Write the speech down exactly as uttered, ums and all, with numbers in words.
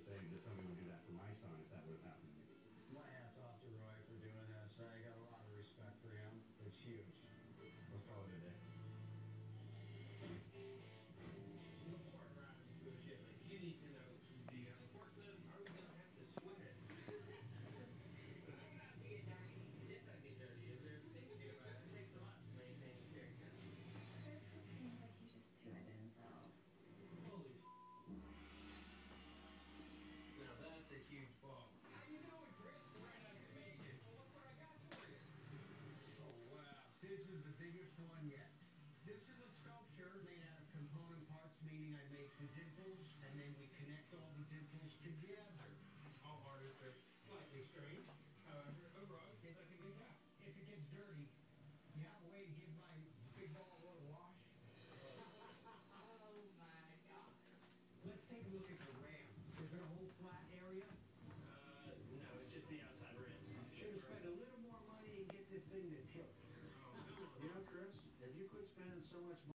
say that somebody would do that for my son if that would have happened to me. My hat's off to Roy for doing this. I got a lot of respect for him. It's huge. Let's call it a day. Before driving to a chili, you need to know, do you have a forklift? Are we going to have to swim it? I'm not being dirty. It doesn't get dirty. Is there anything to do about it? It takes a lot to maintain a character. Chris just seems like he's just too into himself. Holy now that's a huge ball. How you doing, Chris? Right on to meet you. Well, look what I got for you. Oh, wow. This is the biggest one yet. This is a sculpture made out of component parts, meaning I make the dimples, and then we connect all the dimples together. All artists are slightly strange. However, overall, it seems like a good job. If it gets dirty, you have a way to give my big ball a little wash? Oh my God. Let's take a look at the ram. Is there a whole flat area? Uh, no, it's just the outside rim. Should have spent a little more money and get this thing to tilt. Oh, come on. You know, Chris, if you quit spending so much money